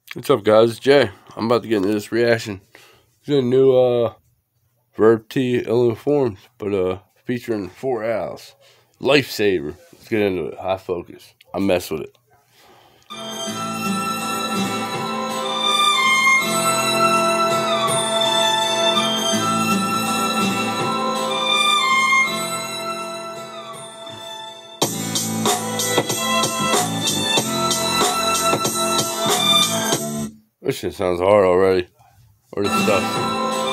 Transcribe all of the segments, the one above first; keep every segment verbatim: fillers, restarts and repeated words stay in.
What's up, guys? It's Jay. I'm about to get into this reaction to a new uh, Verb T Ill Informed, but uh, featuring four Al's. Lifesaver. Let's get into it. High focus. I mess with it. This shit sounds hard already. Or this stuff.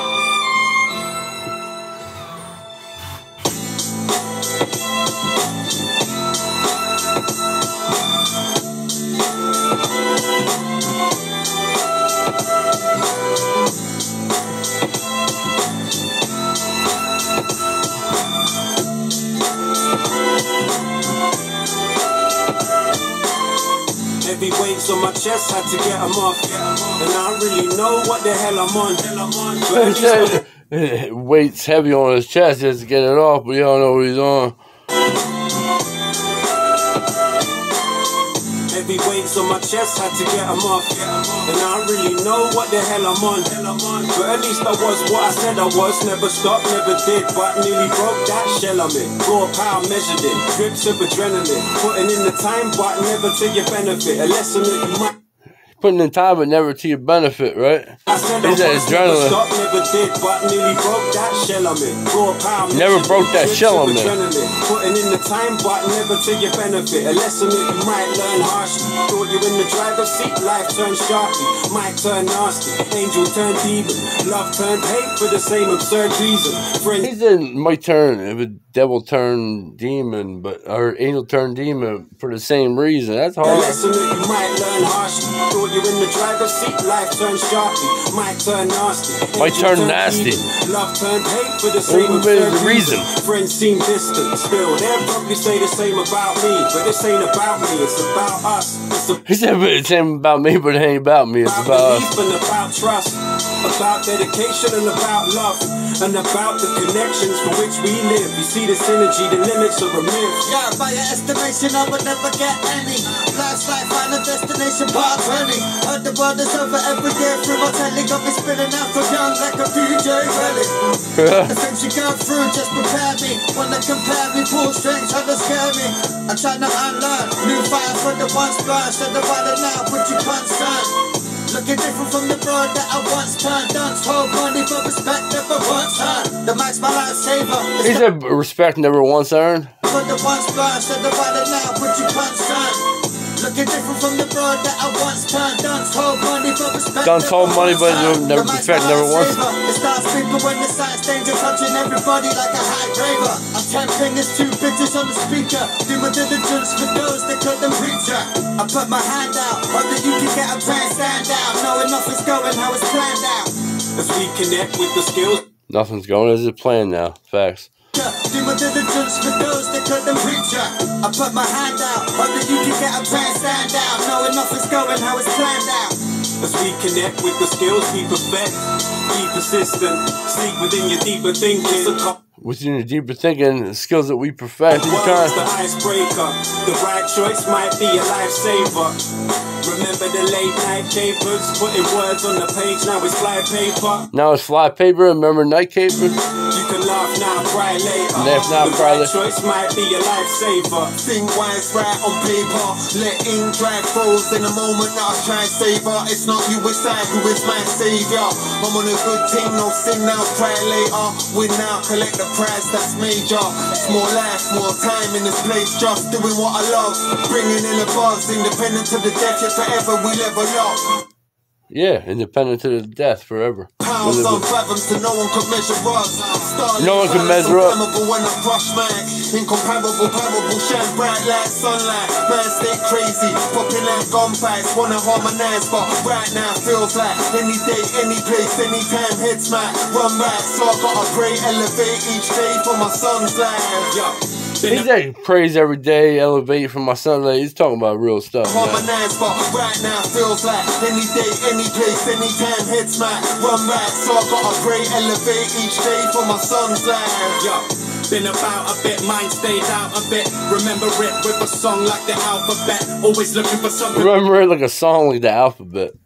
Heavy weights on my chest, had to get them off. And I don't really know what the hell I'm on. But weights heavy on his chest just to get it off, but you don't know what he's on. Heavy weights on my chest, had to get them off. And I don't really know what the hell I'm on. But at least I was what I said I was. Never stopped, never did, but nearly broke that shell I'm in. Raw power measured in, drips of adrenaline. Putting in the time, but never to your benefit. A lesson that you might. Putting in time, but never to your benefit, right? I said He's I that was, adrenaline. Never stopped, never did, but nearly broke that shell I'm in. Raw power Never broke that shell I'm in. Putting in the time, but never to your benefit. A lesson that you might learn harshly. Thought you in the driver's seat, life turned sharply. Might turn nasty, angel turned demon. Love turned hate for the same absurd reason. Friends. He said might turn, if a devil turned demon, but or angel turned demon for the same reason. That's hard. A lesson that you might learn harshly. Thought you in the driver's seat, life turned sharply. Might turn nasty, might turn nasty. Demon. Love turned hate for the same absurd reason. Friends seem distant still. They'll probably say the same about me, but this ain't about me. It's about us. It's about he said it's about me, but it ain't about me. It's about, about us. And about trust, about dedication, and about love, and about the connections for which we live. You see the synergy, the limits of a myth. Yeah, by your estimation, I would never get any. Last life, final destination, part twenty. Heard the world is over every year through my telly. Got me spilling out from young like a D J relic. The things you go through just prepare me. Wanna compare me, pull strings, try to scare me. I'm trying to unlearn new fire for the ones blind. Said the right now, but you can't stand. Looking different from the broad that I once turned. Dance, hold money, but respect never once earned. The mic's my lifesaver. He said respect never once earned. For the ones blind, said the right now, but you can't stand. Looking different from the broad that I once turned. Dance, hold money, but respect Dance, hold money, but never respect never once. It starts people when the signs danger, touching everybody like a high raver. I'm ten fingers, two bitches on the speaker. Do my diligence for those that couldn't reach her. I put my hand out, hope that you can get a try and stand out. Knowing nothing's going how it's planned out. As we connect with the skills. Nothing's going as it's planned now. Facts. Do my diligence for those that couldn't reach her. I put my hand out, hope that you can get a try and stand out. Knowing nothing's going how it's planned out. As we connect with the skills we perfect, be persistent, sleep within your deeper thinking. Within your deeper thinking, the skills that we perfect. The world's the icebreaker. The right choice might be a lifesaver. Remember the late night capers, putting words on the page, now it's fly paper. Now it's fly paper, remember night capers? You can laugh now, cry later. Laugh now, the cry right later. choice might be a lifesaver. Think wise, right on paper. Let ink dry froze in a moment that I try and savor. It's not you, it's I who is my savior. I'm on a good team, no sin now, cry later. Win now, collect the prize, that's major. It's more life, more time in this place, just doing what I love. Bringing in the buzz, independent to the death, yet forever we level up. Yeah, independent to the death forever. Pounds on fathoms to no one could measure us. Starting no one can measure up. When I crush man, incomparable, parable, shine bright like sunlight. Man, stay crazy, popping like gunfights. Wanna harmonize, but right now feels like any day, any place, anytime. Heads might run right, so I gotta pray, elevate each day for my son's life. Yeah. He said praise every day, elevate from my son. He's talking about real stuff. Harmonize, but right now feels like any day, any place, anytime. Heads might run right, so I gotta pray, elevate each day for my son's life. Yo. Been about a bit, mind stayed out a bit. Remember it with a song like the alphabet. Always looking for something. Remember it like a song like the alphabet.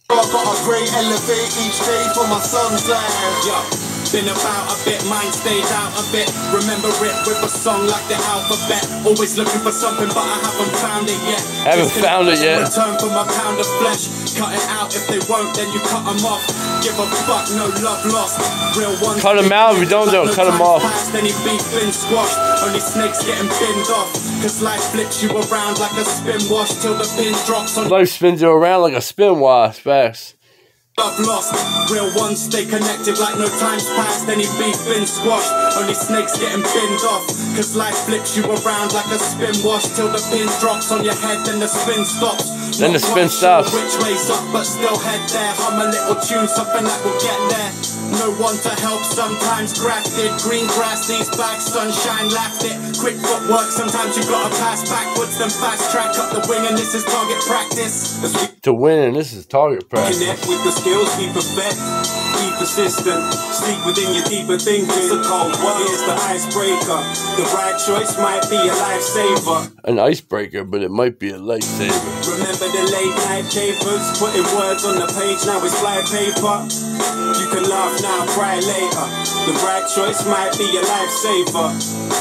I gotta pray, elevate each day for my son's life. Yo, been about a bit, mind stayed out a bit. Remember it with a song like the alphabet. Always looking for something, but I haven't found it yet. Haven't found it yet. Return for my pound of flesh. Cut it out if they won't, then you cut them off. Give a fuck, no love lost. Real ones. Cut them out. If you don't, don't cut them off. Any beef been squashed. Only snakes getting binned off. Cause life flips you around like a spin wash till the pin drops on. Life spins you around like a spin wash. Facts. Love lost, real ones stay connected like no time's passed. Any beef been squashed, only snakes getting binned off. Cause life flips you around like a spin wash till the pin drops on your head, then the spin stops. Then the spin stops. Which way's up, but still head there. Hum a little tune, something that will get there. No one to help, sometimes grafted. Green grass, these bags, sunshine laughed it. Quick footwork, sometimes you gotta pass backwards, then fast track up the wing, and this is target practice. As we To win, and this is target practice. connect with the skills we perfect, be persistent, sleep within your deeper thinking. It's a cold world, here's the icebreaker. The right choice might be a lifesaver. An icebreaker, but it might be a lifesaver. Remember the late night capers, putting words on the page, now it's fly paper. You can laugh now, cry later. The right choice might be a lifesaver.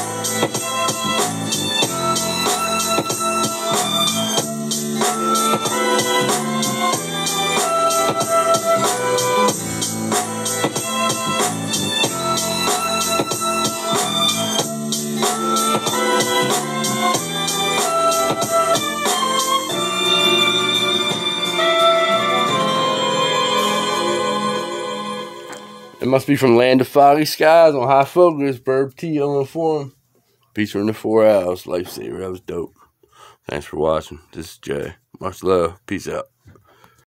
It must be from Land of Foggy Skies on High Focus, Verb T Uninformed. Featuring the Four Owls, Lifesaver. That was dope. Thanks for watching. This is Jay. Much love. Peace out.